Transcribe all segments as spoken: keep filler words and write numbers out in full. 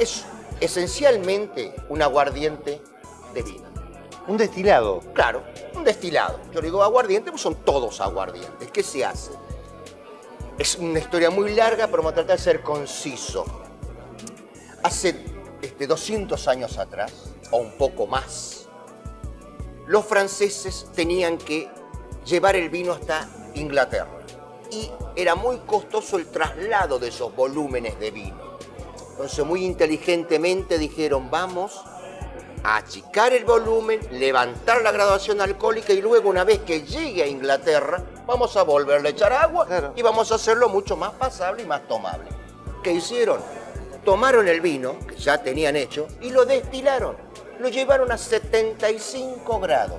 Es esencialmente un aguardiente de vino. Un destilado. Claro, un destilado. Yo digo aguardiente, pues son todos aguardientes. ¿Qué se hace? Es una historia muy larga, pero vamos a tratar de ser conciso. Hace este, doscientos años atrás, o un poco más, los franceses tenían que llevar el vino hasta Inglaterra. Y era muy costoso el traslado de esos volúmenes de vino. Entonces, muy inteligentemente dijeron, vamos a achicar el volumen, levantar la graduación alcohólica y luego, una vez que llegue a Inglaterra, vamos a volverle a echar agua claro. y vamos a hacerlo mucho más pasable y más tomable. ¿Qué hicieron? Tomaron el vino, que ya tenían hecho, y lo destilaron. Lo llevaron a setenta y cinco grados.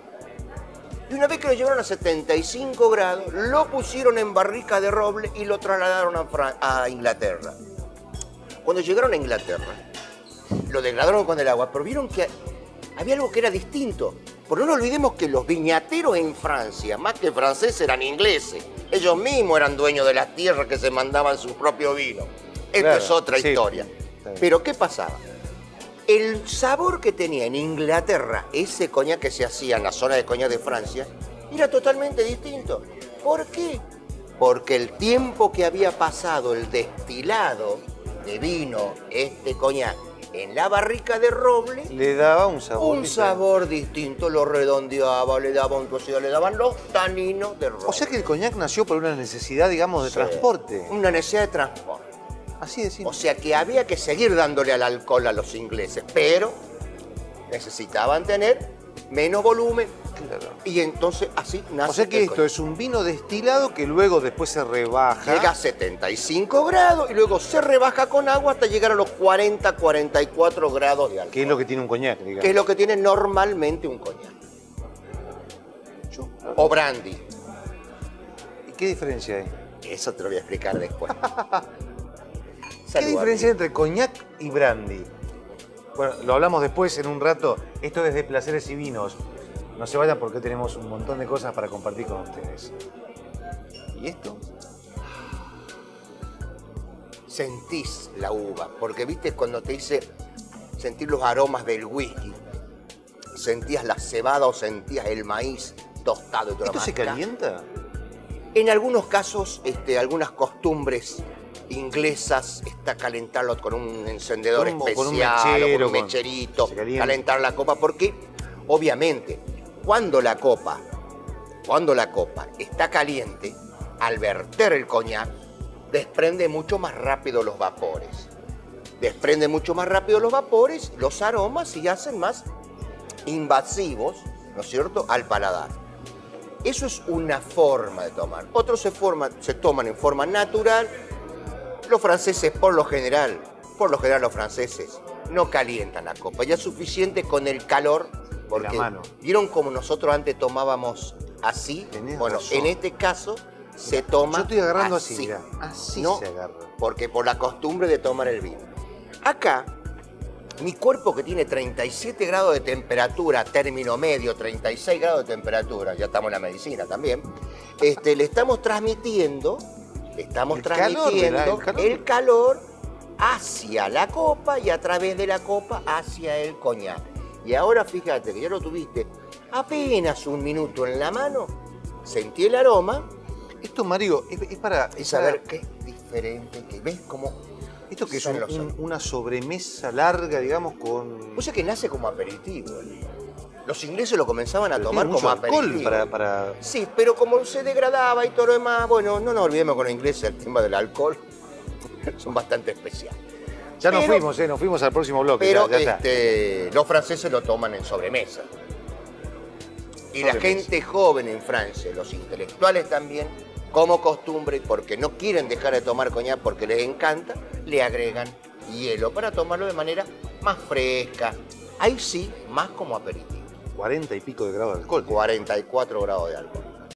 Y una vez que lo llevaron a setenta y cinco grados, lo pusieron en barrica de roble y lo trasladaron a, Fran- a Inglaterra. Cuando llegaron a Inglaterra, lo degradaron con el agua, pero vieron que había algo que era distinto. Porque no nos olvidemos que los viñateros en Francia, más que franceses, eran ingleses. Ellos mismos eran dueños de las tierras que se mandaban su propio vino. Esto claro, es otra sí. historia. Pero ¿qué pasaba? El sabor que tenía en Inglaterra ese coñac que se hacía en la zona de coñac de Francia era totalmente distinto. ¿Por qué? Porque el tiempo que había pasado el destilado de vino, este coñac, en la barrica de roble, le daba un sabor un diferente. sabor distinto, lo redondeaba, le daba un toque, le daban los taninos de roble. O sea que el coñac nació por una necesidad, digamos, de sí, transporte. Una necesidad de transporte. Así de simple. O sea que había que seguir dándole al alcohol a los ingleses, pero necesitaban tener menos volumen. Claro. Y entonces así nace. O sea que esto coñac. Es un vino destilado que luego después se rebaja. Llega a setenta y cinco grados y luego se rebaja con agua hasta llegar a los cuarenta, cuarenta y cuatro grados de alcohol. ¿Qué es lo que tiene un coñac, digamos? Que es lo que tiene normalmente un coñac. O brandy. ¿Y qué diferencia hay? Eso te lo voy a explicar después. ¿Qué diferencia hay entre coñac y brandy? Bueno, lo hablamos después en un rato. Esto es de Placeres y Vinos. No se vayan porque tenemos un montón de cosas para compartir con ustedes. ¿Y esto? Sentís la uva, porque viste cuando te dice sentir los aromas del whisky, sentías la cebada o sentías el maíz tostado y todo lo ¿Esto se calienta? En algunos casos, este, algunas costumbres inglesas está calentarlo con un encendedor Con- especial, con un mechero, o con un con- mecherito, se calienta. calentar la copa, porque obviamente cuando la copa, cuando la copa está caliente, al verter el coñac, desprende mucho más rápido los vapores. Desprende mucho más rápido los vapores, los aromas y hacen más invasivos, ¿no es cierto?, al paladar. Eso es una forma de tomar. Otros se, forman, se toman en forma natural. Los franceses, por lo general, por lo general los franceses no calientan la copa. Ya es suficiente con el calor, porque de la mano. ¿Vieron como nosotros antes tomábamos así? Tenés bueno, razón. en este caso se toma Yo estoy agarrando así, así. mirá. Así ¿no? se agarra. Porque por la costumbre de tomar el vino. Acá, mi cuerpo que tiene treinta y siete grados de temperatura, término medio, treinta y seis grados de temperatura, ya estamos en la medicina también, este, le estamos transmitiendo, le estamos El calor, transmitiendo ¿verdad? El calor. el calor hacia la copa y a través de la copa hacia el coñac. Y ahora fíjate que ya lo tuviste apenas un minuto en la mano, sentí el aroma. Esto, Mario, es, es para... Y es saber para- qué es diferente, que ves cómo... Esto que es son un- los un- sabores. una sobremesa larga, digamos, con... O sea que nace como aperitivo. Los ingleses lo comenzaban a Pero tomar tiene como mucho alcohol aperitivo. para, para... Sí, pero como se degradaba y todo lo demás, bueno, no nos olvidemos con los ingleses el tema del alcohol. Son bastante especiales. Ya nos Pero- fuimos, ¿eh? Nos fuimos al próximo bloque. Pero ya, ya está. este, los franceses lo toman en sobremesa. Y la Sobremesa. gente joven en Francia, los intelectuales también, como costumbre, porque no quieren dejar de tomar coñac porque les encanta, le agregan hielo para tomarlo de manera más fresca. Ahí sí, más como aperitivo. cuarenta y pico de grados de alcohol. cuarenta y cuatro grados de alcohol.